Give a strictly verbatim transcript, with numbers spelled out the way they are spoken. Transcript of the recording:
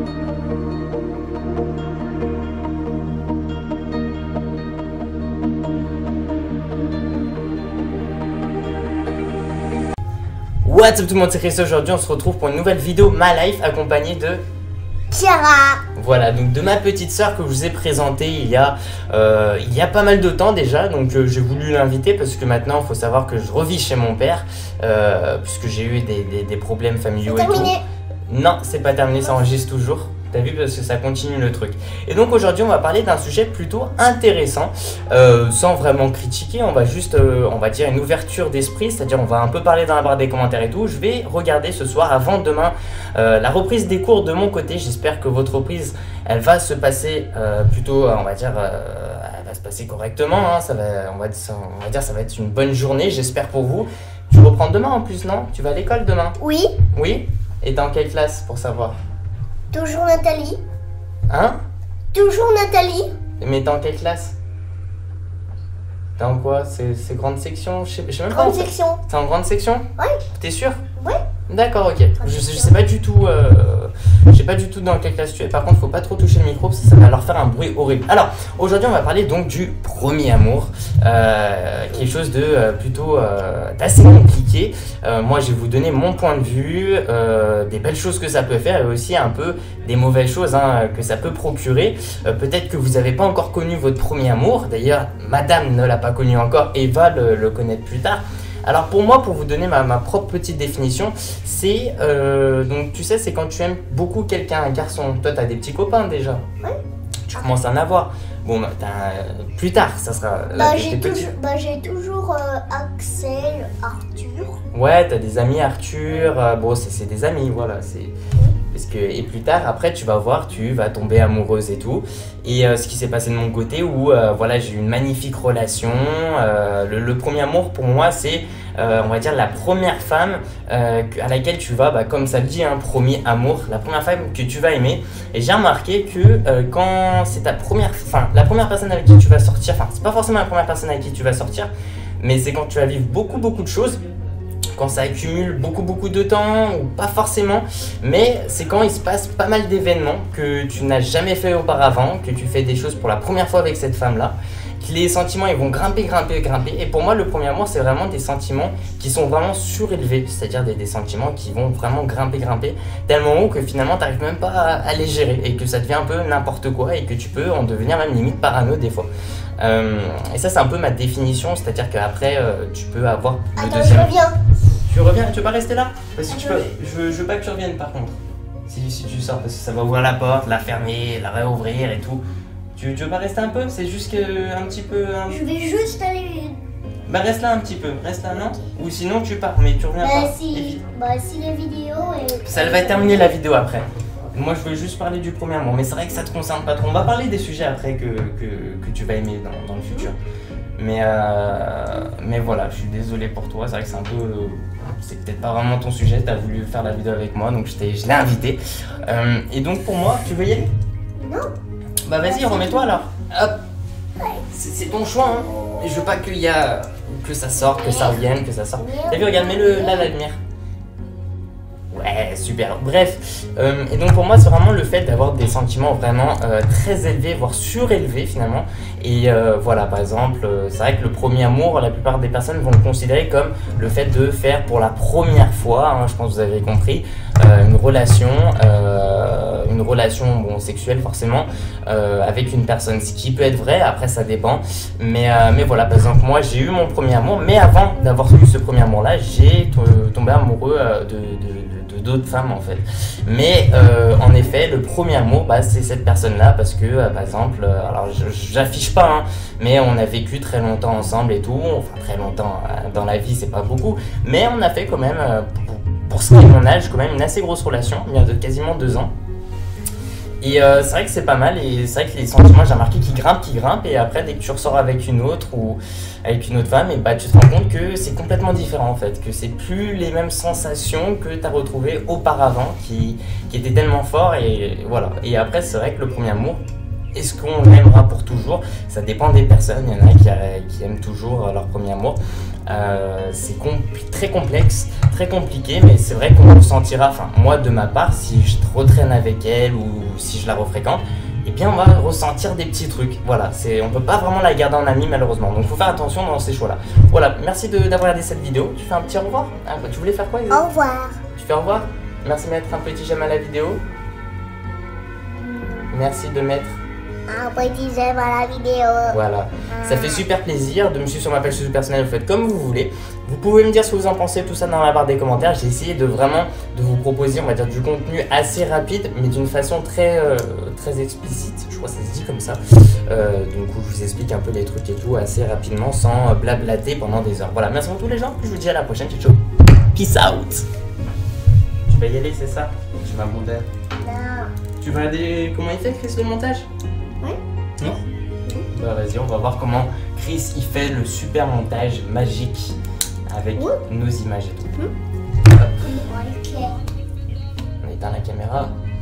What's up tout le monde, c'est Chris. Aujourd'hui on se retrouve pour une nouvelle vidéo My Life accompagnée de Chiara. Voilà, donc de ma petite soeur que je vous ai présentée il y a, euh, il y a pas mal de temps déjà. Donc euh, j'ai voulu l'inviter parce que maintenant il faut savoir que je revis chez mon père euh, puisque j'ai eu des, des, des problèmes familiaux et terminé. tout. Non, c'est pas terminé, ça enregistre toujours. T'as vu, parce que ça continue le truc. Et donc aujourd'hui on va parler d'un sujet plutôt intéressant, euh, sans vraiment critiquer, on va juste, euh, on va dire une ouverture d'esprit, c'est-à-dire on va un peu parler dans la barre des commentaires et tout. Je vais regarder ce soir, avant demain, euh, la reprise des cours de mon côté. J'espère que votre reprise, elle va se passer euh, plutôt, on va dire, euh, elle va se passer correctement, hein. Ça va, on va, on va dire ça va être une bonne journée, j'espère pour vous. Tu reprends demain en plus, non? Tu vas à l'école demain? Oui. Oui? Et t'es en quelle classe pour savoir? Toujours Nathalie. Hein? Toujours Nathalie. Mais t'es en quelle classe? T'es en quoi? C'est grande section? Je sais, je sais même Grande pas. section. T'es en grande section? Oui. T'es sûr? Oui. D'accord, ok. Je, je sais pas du tout, euh, je sais pas du tout dans quelle classe tu es. Par contre, faut pas trop toucher le micro parce que ça va leur faire un bruit horrible. Alors, aujourd'hui, on va parler donc du premier amour, euh, quelque chose de euh, plutôt euh, d'assez compliqué. Euh, moi, je vais vous donner mon point de vue, euh, des belles choses que ça peut faire et aussi un peu des mauvaises choses hein, que ça peut procurer. Euh, Peut-être que vous n'avez pas encore connu votre premier amour. D'ailleurs, Madame ne l'a pas connu encore et va le, le connaître plus tard. Alors pour moi, pour vous donner ma, ma propre petite définition, c'est, euh, donc tu sais, c'est quand tu aimes beaucoup quelqu'un, un garçon. Toi, tu as des petits copains déjà. Oui. Tu commences à en avoir. Bon, bah, t'as- plus tard, ça sera... Bah, là, j'ai t'es petit. toujours, bah, j'ai toujours euh, Axel, Arthur. Ouais, t'as des amis Arthur, euh, bon, c'est c'est des amis, voilà, c'est... Parce que, et plus tard, après, tu vas voir, tu vas tomber amoureuse et tout. Et euh, ce qui s'est passé de mon côté, où euh, voilà, j'ai eu une magnifique relation. Euh, le, le premier amour, pour moi, c'est, euh, on va dire, la première femme euh, à laquelle tu vas, bah, comme ça le dit, un premier amour, la première femme que tu vas aimer. Et j'ai remarqué que euh, quand c'est ta première, enfin, la première personne avec qui tu vas sortir, enfin, c'est pas forcément la première personne avec qui tu vas sortir, mais c'est quand tu vas vivre beaucoup, beaucoup de choses. Quand ça accumule beaucoup beaucoup de temps ou pas forcément, mais c'est quand il se passe pas mal d'événements que tu n'as jamais fait auparavant, que tu fais des choses pour la première fois avec cette femme-là, que les sentiments ils vont grimper, grimper, grimper. Et pour moi, le premier amour, c'est vraiment des sentiments qui sont vraiment surélevés, c'est-à-dire des, des sentiments qui vont vraiment grimper, grimper, tellement haut que finalement tu n'arrives même pas à, à les gérer et que ça devient un peu n'importe quoi et que tu peux en devenir même limite parano des fois. Euh, et ça, c'est un peu ma définition, c'est-à-dire qu'après, euh, tu peux avoir le Attends, deuxième. je reviens. Tu reviens, tu veux pas rester là? Parce que tu peux, je, veux, je veux pas que tu reviennes par contre. Si, si tu sors, parce que ça va ouvrir la porte, la fermer, la réouvrir et tout. Tu, tu veux pas rester un peu? C'est juste que un petit peu. Un... Je vais juste aller. Bah reste là un petit peu, reste là non? Ou sinon tu pars, mais tu reviens Bah, pas. si, bah, si la vidéo est. Ça va terminer la vidéo après. Moi je veux juste parler du premier amour, mais c'est vrai que ça te concerne pas trop. On va parler des sujets après que, que, que tu vas aimer dans, dans le futur. Mais, euh, mais voilà, je suis désolé pour toi, c'est vrai que c'est un peu... Euh, c'est peut-être pas vraiment ton sujet, tu as voulu faire la vidéo avec moi, donc je t'ai- je l'ai invité. Euh, et donc pour moi, tu veux y aller? Non. Bah vas-y, remets-toi alors. Hop. C'est c'est ton choix, hein. Et je veux pas qu'il y a... que ça sorte, que ça revienne, que ça sorte. T'as vu, regarde, mets-le là, la lumière. Ouais, super. Bref, euh, et donc pour moi, c'est vraiment le fait d'avoir des sentiments vraiment euh, très élevés, voire surélevés finalement. Et euh, voilà, par exemple, euh, c'est vrai que le premier amour, la plupart des personnes vont le considérer comme le fait de faire pour la première fois, hein, je pense que vous avez compris, euh, une relation, euh, une relation bon, sexuelle forcément, euh, avec une personne. Ce qui peut être vrai, après ça dépend. Mais, euh, mais voilà, par exemple, moi j'ai eu mon premier amour, mais avant d'avoir eu ce premier amour-là, j'ai tombé amoureux euh, de, de d'autres femmes en fait, mais euh, en effet le premier amour bah, c'est cette personne là parce que euh, par exemple euh, alors j'affiche pas hein, mais on a vécu très longtemps ensemble et tout, enfin très longtemps euh, dans la vie c'est pas beaucoup, mais on a fait quand même euh, pour, pour ce qui est mon âge quand même une assez grosse relation, il y a de quasiment deux ans. Et euh, c'est vrai que c'est pas mal et c'est vrai que les sentiments j'ai remarqué qu'ils grimpent, qu'ils grimpent et après dès que tu ressors avec une autre ou avec une autre femme et bah tu te rends compte que c'est complètement différent en fait, que c'est plus les mêmes sensations que tu as retrouvées auparavant qui, qui étaient tellement forts et voilà. Et après c'est vrai que le premier amour est-ce qu'on l'aimera pour toujours? Ça dépend des personnes. Il y en a qui, euh, qui aiment toujours leur premier amour. Euh, c'est compl- très complexe, très compliqué, mais c'est vrai qu'on ressentira, enfin moi de ma part, si je retraîne avec elle ou si je la refréquente, eh bien on va ressentir des petits trucs. Voilà, c'est, on peut pas vraiment la garder en amie malheureusement, donc faut faire attention dans ces choix-là. Voilà, merci de, d'avoir regardé cette vidéo. Tu fais un petit au revoir? Ah, tu voulais faire quoi exactement? Au revoir. Tu fais au revoir? Merci de mettre un petit j'aime à la vidéo. Merci de mettre Un petit j'aime à la vidéo. Voilà, ça fait super plaisir de me suivre sur ma page social personnelle, vous faites comme vous voulez. Vous pouvez me dire ce que vous en pensez, tout ça dans la barre des commentaires. J'ai essayé de vraiment de vous proposer, on va dire, du contenu assez rapide, mais d'une façon très, euh, très explicite, je crois que ça se dit comme ça. Euh, donc où je vous explique un peu les trucs et tout assez rapidement, sans blablater pendant des heures. Voilà, merci à tous les gens, je vous dis à la prochaine, ciao ciao. Peace out. Tu vas y aller, c'est ça? Tu m'as monté. Non. Tu vas aller... Comment il fait Chris le montage? Oui. Non? Bah vas-y, on va voir comment Chris il fait le super montage magique avec Oui. nos images et tout. Mhm. Hop. Ok. On éteint la caméra.